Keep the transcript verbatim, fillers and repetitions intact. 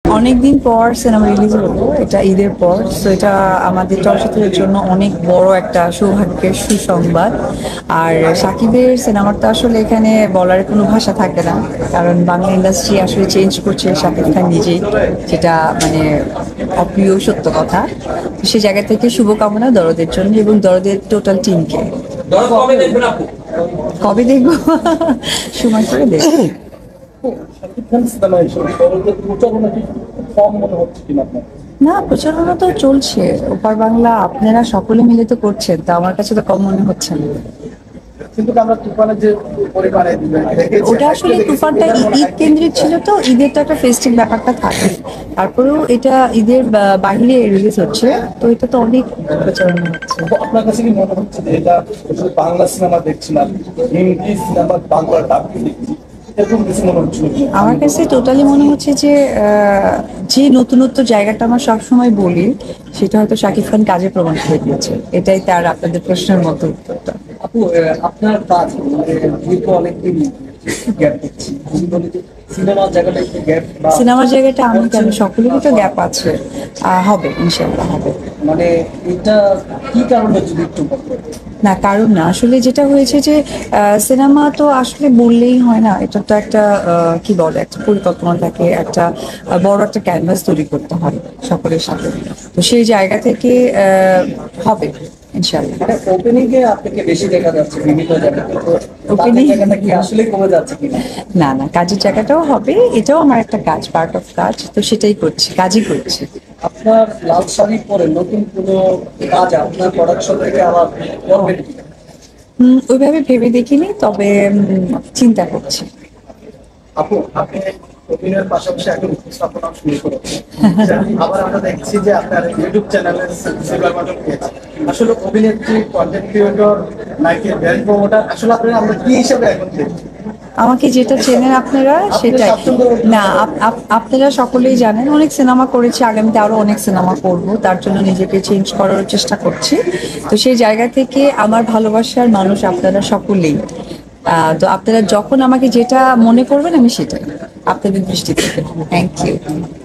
অনেকদিন পর cinema release হলো, এটা ঈদের পর। তো এটা আমাদের চলচ্চিত্রের জন্য অনেক বড় একটা সৌভাগ্যের সুসংবাদ। আর সাকিবের সিনেমাটা আসলে এখানে বলার কোনো ভাষা থাকে না, কারণ বাংলা ইন্ডাস্ট্রি আসলে চেঞ্জ করছে শাকিব খান নিজেই, যেটা মানে অপ্রিয় সত্য কথা। তো সে জায়গা থেকে শুভকামনা দরদের জন্য এবং দরদের টোটাল টিমকে। কবে দেখবো? সময় করে দেখবো। না, প্রচারণা তো চলছে ওপার বাংলা, আপনারা সকলে মিলে তো করছেন, তা আমার কাছে তো কম মনে হচ্ছে না। কিন্তু আমরা তুফানের যে পরিমাণে ওটা আসলে তুফানটা ঈদ কেন্দ্রিক ছিল, তো ঈদের তো একটা ফেস্টিভ ব্যাপারটা থাকে। তারপরেও এটা ঈদের বা- বাইরে রিলিজ হচ্ছে, তো এটা তো অনেক প্রচারণা হচ্ছে। আপনার কাছে কি মনে হচ্ছে যে এটা শুধু বাংলা সিনেমা দেখছি না, হিন্দি সিনেমা বাংলা ডাব দেখছি, এরকম কিছু মনে হচ্ছে? আমার কাছে টোটালি মনে হচ্ছে যে আহ, যে নতুনত্ব জায়গাটা আমরা সবসময় বলি, সেটা হয়তো শাকিব খান কাজে প্রমাণ করে দিয়েছে। এটাই তার আপনাদের প্রশ্নের মতো উত্তরটা। আপু, আহ, আপনার কাজ মানে দীর্ঘ অনেকদিন গ্যাপ দিচ্ছি, আমি বলি যে সিনেমার জায়গাটা একটু গ্যাপ বা সিনেমার জায়গাটা আমি কেন, সকলেরই তো গ্যাপ আছে। আহ, হবে, ইনশাল্লাহ হবে। মানে এটা কি কারণে যদি একটু বলতেন? না, কারণ না, আসলে যেটা হয়েছে যে সিনেমা তো আসলে বললেই হয় না, এটা তো একটা আহ, কি বলে, একটা পরিকল্পনা থাকে, একটা আহ, বড় একটা ক্যানভাস তৈরি করতে হয় সকলের সাথে। তো সেই জায়গা থেকে আহ, হবে ইনশাল্লাহ। মানে ওপেনিং এ আপনাকে বেশি দেখা যাচ্ছে বিভিন্ন জায়গাতে, তো ওপেনিং Opening- জায়গাটা কি আসলে কমে যাচ্ছে কিনা? না না, কাজের জায়গাটাও হবে, এটাও আমার একটা কাজ, পার্ট অফ কাজ, তো সেটাই করছি, কাজই করছি। আপনার লাল শাড়ি পরে নতুন কোনো কাজ আপনার প্রোডাকশন থেকে আবার করবেন কিনা? হম, ওইভাবে ভেবে দেখিনি, তবে উম, চিন্তা করছি। আপু, আপনি অভিনয়ের পাশাপাশি এখন উপস্থাপনা শুরু করেছেন, আবার আমরা দেখছি যে আপনার ইউটিউব চ্যানেলে সিলভার বাটন পেয়েছে। আসলে অভিনেত্রী, কন্টেন্ট ক্রিয়েটর নাকি ব্র্যান্ড প্রমোটার, আসলে আপনারা আমরা কি হিসাবে এখন দেখছি? আমাকে যেটা চেনেন আপনারা সেটাই। না, আপ- আপ- আপনারা সকলেই জানেন অনেক সিনেমা করেছি, আগামীতে আরো অনেক সিনেমা করব, তার জন্য নিজেকে চেঞ্জ করার চেষ্টা করছি। তো সেই জায়গা থেকে আমার ভালোবাসার মানুষ আপনারা সকলেই। আহ, তো আপনারা যখন আমাকে যেটা মনে করবেন আমি সেটাই আপনাদের দৃষ্টি থেকে। Thank you.